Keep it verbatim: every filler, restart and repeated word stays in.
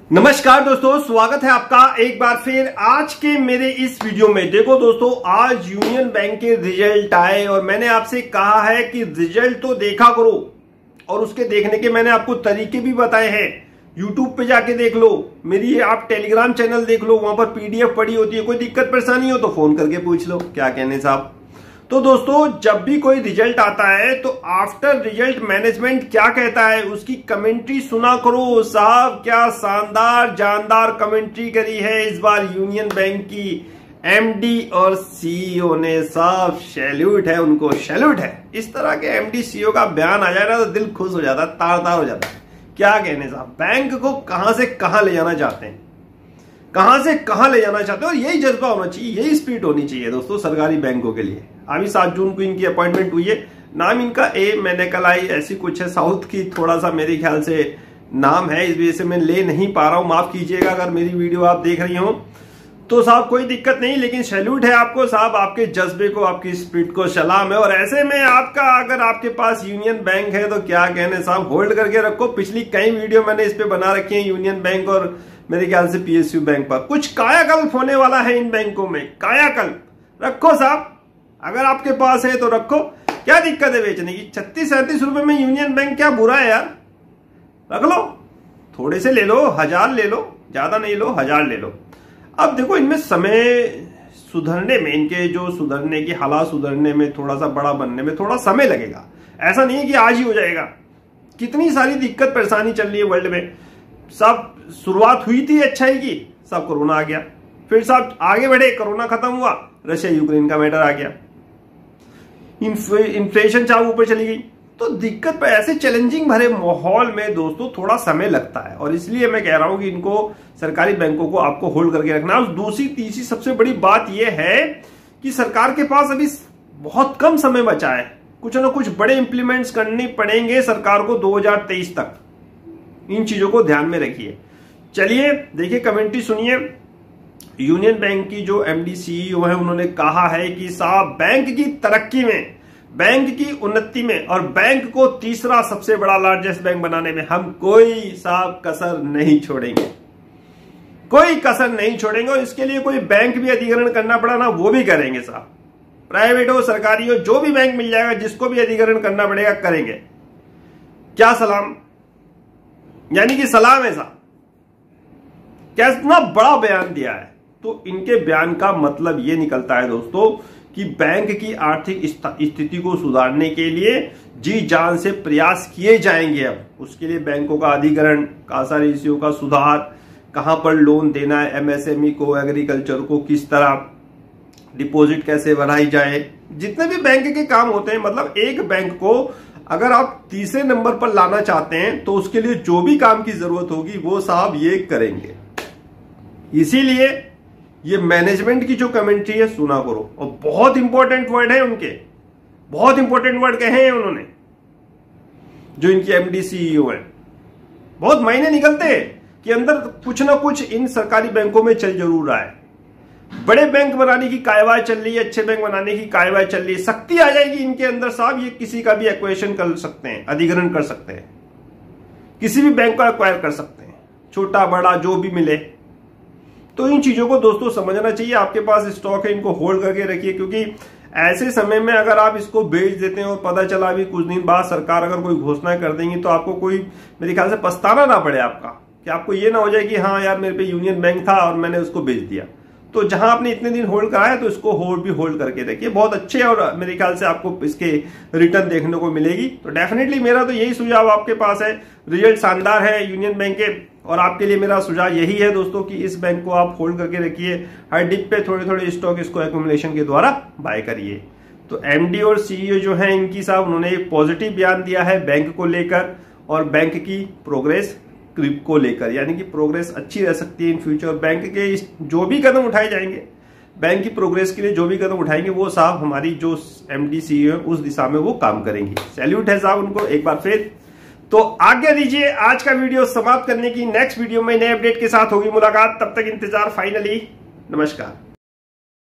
नमस्कार दोस्तों, स्वागत है आपका एक बार फिर आज के मेरे इस वीडियो में। देखो दोस्तों, आज यूनियन बैंक के रिजल्ट आए और मैंने आपसे कहा है कि रिजल्ट तो देखा करो और उसके देखने के मैंने आपको तरीके भी बताए हैं। यूट्यूब पे जाके देख लो, मेरी आप टेलीग्राम चैनल देख लो, वहां पर पीडीएफ पड़ी होती है। कोई दिक्कत परेशानी हो तो फोन करके पूछ लो। क्या कहने साहब। तो दोस्तों, जब भी कोई रिजल्ट आता है तो आफ्टर रिजल्ट मैनेजमेंट क्या कहता है उसकी कमेंट्री सुना करो। साहब, क्या शानदार जानदार कमेंट्री करी है इस बार यूनियन बैंक की एमडी और सीईओ ने। साहब, सैल्यूट है उनको, सैल्यूट है। इस तरह के एमडी सीईओ का बयान आ जाए ना तो दिल खुश हो जाता है, तार तार हो जाता है। क्या कहने साहब, बैंक को कहां से कहां ले जाना चाहते हैं, कहां से कहां ले जाना चाहते हैं, और यही जज्बा होना चाहिए, यही स्पिरिट होनी चाहिए दोस्तों सरकारी बैंकों के लिए। अभी सात जून को इनकी अपॉइंटमेंट हुई है। नाम इनका ए मैनेकलाई ऐसी कुछ है, साउथ की थोड़ा सा मेरे ख्याल से नाम है, इस वजह से मैं ले नहीं पा रहा हूं। माफ कीजिएगा अगर मेरी वीडियो आप देख रही हो तो साहब, कोई दिक्कत नहीं, लेकिन सैल्यूट है आपको साहब, आपके जज्बे को, आपकी स्पिरिट को सलाम है। और ऐसे में आपका अगर आपके पास यूनियन बैंक है तो क्या कहने साहब, होल्ड करके रखो। पिछली कई वीडियो मैंने इस पे बना रखी है यूनियन बैंक और मेरे ख्याल से पीएसयू बैंक पर। कुछ कायाकल्प होने वाला है इन बैंकों में, कायाकल्प। रखो साहब, अगर आपके पास है तो रखो, क्या दिक्कत है बेचने की। छत्तीस सैंतीस रुपए में यूनियन बैंक क्या बुरा है यार, रख लो। थोड़े से ले लो, हजार ले लो, ज्यादा नहीं लो, हजार ले लो। अब देखो, इनमें समय सुधरने में, इनके जो सुधरने की हालात सुधरने में, थोड़ा सा बड़ा बनने में थोड़ा समय लगेगा। ऐसा नहीं है कि आज ही हो जाएगा। कितनी सारी दिक्कत परेशानी चल रही है वर्ल्ड में। सब शुरुआत हुई थी अच्छाई की, सब कोरोना आ गया, फिर सब आगे बढ़े, कोरोना खत्म हुआ, रशिया यूक्रेन का मैटर आ गया, इन्फ्लेशन चाहे ऊपर चली गई। तो दिक्कत पर ऐसे चैलेंजिंग भरे माहौल में दोस्तों थोड़ा समय लगता है, और इसलिए मैं कह रहा हूं कि इनको सरकारी बैंकों को आपको होल्ड करके रखना है। दूसरी तीसरी सबसे बड़ी बात यह है कि सरकार के पास अभी बहुत कम समय बचा है। कुछ ना कुछ बड़े इंप्लीमेंट्स करने पड़ेंगे सरकार को दो हजार तेईस तक। इन चीजों को ध्यान में रखिए। चलिए देखिए, कमेंट्री सुनिए। यूनियन बैंक की जो एमडी सीईओ है, उन्होंने कहा है कि साहब, बैंक की तरक्की में, बैंक की उन्नति में और बैंक को तीसरा सबसे बड़ा लार्जेस्ट बैंक बनाने में हम कोई साहब कसर नहीं छोड़ेंगे, कोई कसर नहीं छोड़ेंगे। और इसके लिए कोई बैंक भी अधिग्रहण करना पड़ा ना, वो भी करेंगे साहब। प्राइवेट हो, सरकारी हो, जो भी बैंक मिल जाएगा, जिसको भी अधिग्रहण करना पड़ेगा करेंगे। क्या सलाम, यानी कि सलाम है साहब। क्या इतना बड़ा बयान दिया है। तो इनके बयान का मतलब यह निकलता है दोस्तों कि बैंक की आर्थिक स्थिति को सुधारने के लिए जी जान से प्रयास किए जाएंगे। अब उसके लिए बैंकों का अधिग्रहण, कासा रेशियो का सुधार, कहां पर लोन देना है एमएसएमई को, एग्रीकल्चर को, किस तरह डिपॉजिट कैसे बढ़ाई जाए, जितने भी बैंक के काम होते हैं। मतलब एक बैंक को अगर आप तीसरे नंबर पर लाना चाहते हैं तो उसके लिए जो भी काम की जरूरत होगी वो साहब ये करेंगे। इसीलिए ये मैनेजमेंट की जो कमेंट्री है सुना करो। और बहुत इंपॉर्टेंट वर्ड है उनके, बहुत इंपॉर्टेंट वर्ड कहे हैं उन्होंने, जो इनकी एमडी सीईओ है। बहुत मायने निकलते हैं कि अंदर कुछ ना कुछ इन सरकारी बैंकों में चल जरूर रहा है। बड़े बैंक बनाने की कायवाही चल रही है, अच्छे बैंक बनाने की कायवाही चल रही है। शक्ति आ जाएगी इनके अंदर साहब, ये किसी का भी एक्वायरेशन कर सकते हैं, अधिग्रहण कर सकते हैं, किसी भी बैंक को एक्वायर कर सकते हैं, छोटा बड़ा जो भी मिले। तो इन चीजों को दोस्तों समझना चाहिए। आपके पास स्टॉक है, इनको होल्ड करके रखिए, क्योंकि ऐसे समय में अगर आप इसको बेच देते हैं और पता चला भी कुछ दिन बाद सरकार अगर कोई घोषणा कर देंगी तो आपको कोई, मेरे ख्याल से पछताना ना पड़े आपका, कि आपको ये ना हो जाए कि हाँ यार मेरे पे यूनियन बैंक था और मैंने उसको बेच दिया। तो जहां आपने इतने दिन होल्ड कराया तो इसको होल्ड भी होल्ड करके रखिए, बहुत अच्छे, और मेरे ख्याल से आपको इसके रिटर्न देखने को मिलेगी। तो डेफिनेटली मेरा तो यही सुझाव आपके पास है। रिजल्ट शानदार है यूनियन बैंक के, और आपके लिए मेरा सुझाव यही है दोस्तों कि इस बैंक को आप होल्ड करके रखिए। हर डिप पे थोड़े थोड़े स्टॉक इसको एक्यूमुलेशन के द्वारा बाय करिए। तो एमडी और सीईओ जो है इनकी साहब, उन्होंने एक पॉजिटिव बयान दिया है बैंक को लेकर और बैंक की प्रोग्रेस को लेकर, यानी कि प्रोग्रेस अच्छी रह सकती है इन फ्यूचर। बैंक के जो भी कदम उठाए जाएंगे, बैंक की प्रोग्रेस के लिए जो भी कदम उठाएंगे, वो साहब हमारी जो एमडी सीईओ है उस दिशा में वो काम करेंगे। सैल्यूट है साहब उनको एक बार फिर। तो आज्ञा दीजिए, आज का वीडियो समाप्त करने की। नेक्स्ट वीडियो में नए अपडेट के साथ होगी मुलाकात, तब तक इंतजार। फाइनली नमस्कार।